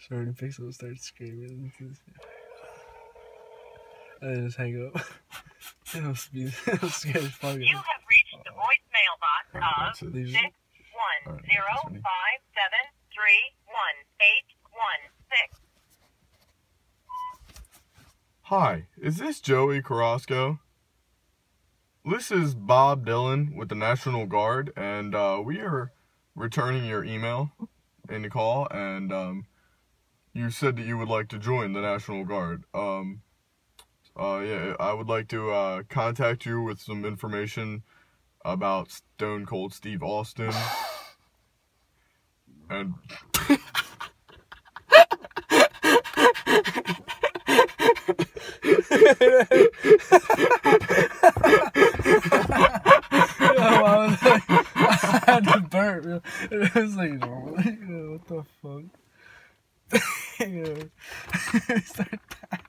Shorty Pixel starts screaming. I just hang up. I'm scared as fuck. You have reached the voicemail box of 61057318116. Hi, is this Joey Carrasco? This is Bob Dylan with the National Guard, and we are returning your email in the call, and you said that you would like to join the National Guard. Yeah, I would like to contact you with some information about Stone Cold Steve Austin. And I had to burp. It was like, what the fuck? Start